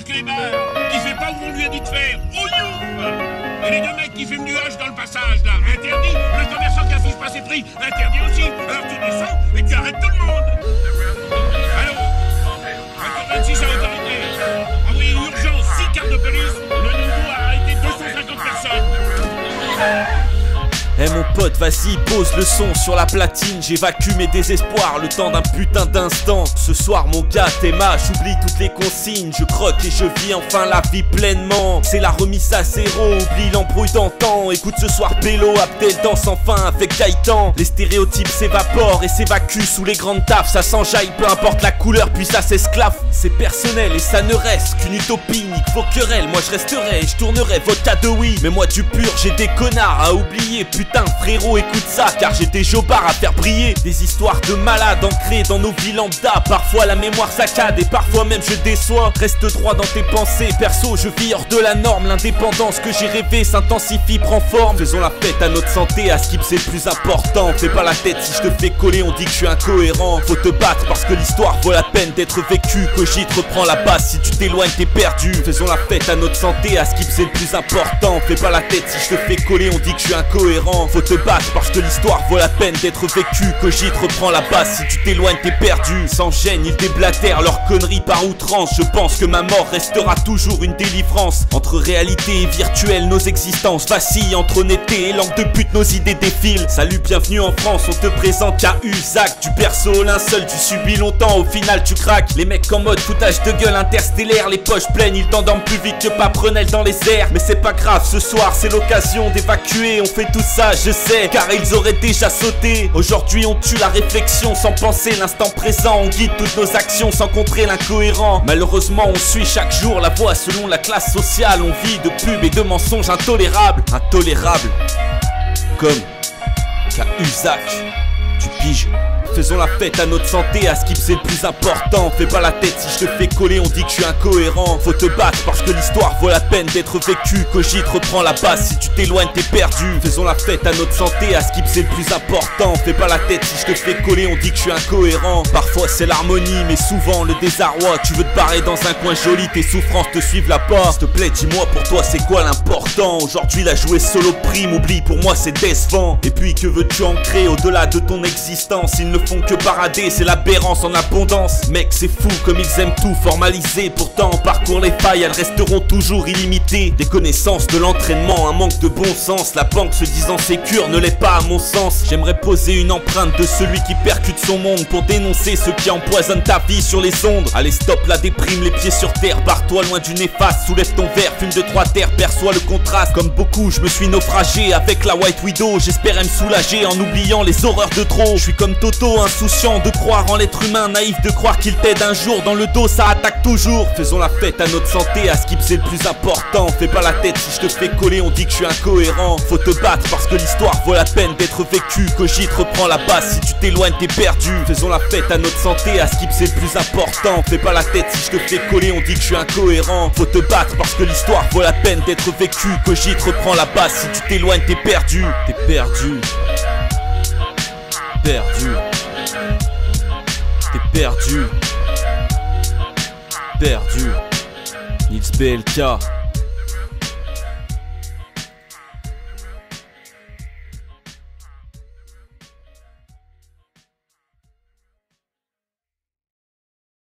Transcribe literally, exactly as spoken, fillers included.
clébard qui fait pas où on lui a dit de faire. Oh you. Et les deux mecs qui fument du hache dans le passage, là, interdit. Le commerçant qui affiche pas ses prix, interdit aussi. Alors tu descends et tu arrêtes tout le monde. Allô, vingt-quatre vingt-six à autorité. Envoyez urgence, six cartes de police. Le nouveau a arrêté deux cent cinquante personnes. Eh hey mon pote, vas-y, pose le son sur la platine. J'évacue mes désespoirs, le temps d'un putain d'instant. Ce soir mon gars, t'es ma, j'oublie toutes les consignes. Je croque et je vis enfin la vie pleinement. C'est la remise à zéro, oublie l'embrouille d'antan. Écoute ce soir Pélo, Abdel danse enfin avec Gaëtan. Les stéréotypes s'évaporent et s'évacuent sous les grandes taffes. Ça s'enjaille, peu importe la couleur, puis ça s'esclave. C'est personnel et ça ne reste qu'une utopie. Nique vos querelles, moi je resterai et je tournerai vodka de oui. Mais moi du pur, j'ai des connards à oublier. Putain Putain frérot écoute ça car j'ai des jobards à faire briller. Des histoires de malades ancrées dans nos vies lambda. Parfois la mémoire saccade et parfois même je déçois. Reste droit dans tes pensées, perso je vis hors de la norme. L'indépendance que j'ai rêvé s'intensifie, prend forme. Faisons la fête à notre santé, à skip c'est le plus important. Fais pas la tête si je te fais coller, on dit que je suis incohérent. Faut te battre parce que l'histoire vaut la peine d'être vécue. Cogite, reprends la base, si tu t'éloignes t'es perdu. Faisons la fête à notre santé, à skip c'est le plus important. Fais pas la tête si je te fais coller, on dit que je suis incohérent. Faut te battre parce que l'histoire vaut la peine d'être vécue. Cogite, reprends la base, si tu t'éloignes t'es perdu. Sans gêne ils déblatèrent leurs conneries par outrance. Je pense que ma mort restera toujours une délivrance. Entre réalité et virtuel nos existences vacillent. Entre honnêteté et langue de pute nos idées défilent. Salut, bienvenue en France, on te présente K U Zach. Du perso linceul, tu subis longtemps, au final tu craques. Les mecs en mode foutage de gueule interstellaire, les poches pleines, ils t'endorment plus vite que Paprenel dans les airs. Mais c'est pas grave, ce soir c'est l'occasion d'évacuer. On fait tout ça, je sais, car ils auraient déjà sauté. Aujourd'hui on tue la réflexion sans penser l'instant présent. On guide toutes nos actions sans contrer l'incohérent. Malheureusement on suit chaque jour la voie selon la classe sociale. On vit de pubs et de mensonges intolérables. Intolérables comme K U Zach. Tu piges. Faisons la fête à notre santé, à skip c'est le plus important. Fais pas la tête si je te fais coller, on dit que je suis incohérent. Faut te battre parce que l'histoire vaut la peine d'être vécue. Cogite, reprends la base, si tu t'éloignes t'es perdu. Faisons la fête à notre santé, à skip c'est le plus important. Fais pas la tête si je te fais coller, on dit que je suis incohérent. Parfois c'est l'harmonie mais souvent le désarroi. Tu veux te barrer dans un coin joli, tes souffrances te suivent la porte. S'il te plaît dis-moi pour toi c'est quoi l'important. Aujourd'hui la jouer solo prime, oublie pour moi c'est décevant. Et puis que veux-tu ancrer au-delà de ton existence? Ils ne font que parader, c'est l'aberrance en abondance. Mec c'est fou comme ils aiment tout formaliser. Pourtant on parcourt les failles, elles resteront toujours illimitées. Des connaissances, de l'entraînement, un manque de bon sens. La banque se disant sécure ne l'est pas à mon sens. J'aimerais poser une empreinte de celui qui percute son monde pour dénoncer ceux qui empoisonnent ta vie sur les ondes. Allez stop la déprime, les pieds sur terre, barre-toi loin du néfaste. Soulève ton verre, fume de trois terres, perçois le contraste. Comme beaucoup je me suis naufragé avec la White Widow. J'espérais me soulager en oubliant les horreurs de trop. Je suis comme Toto, insouciant de croire en l'être humain, naïf de croire qu'il t'aide un jour. Dans le dos ça attaque toujours. Faisons la fête à notre santé, à skip c'est le plus important. Fais pas la tête si je te fais coller, on dit que je suis incohérent. Faut te battre parce que l'histoire vaut la peine d'être vécue. Cogite, reprends la base, si tu t'éloignes t'es perdu. Faisons la fête à notre santé, à skip c'est le plus important. Fais pas la tête si je te fais coller, on dit que je suis incohérent. Faut te battre parce que l'histoire vaut la peine d'être vécue. Cogite, reprends la base, si tu t'éloignes t'es perdu. T'es perdu. Perdu. T'es perdu. Perdu. Nils B L K.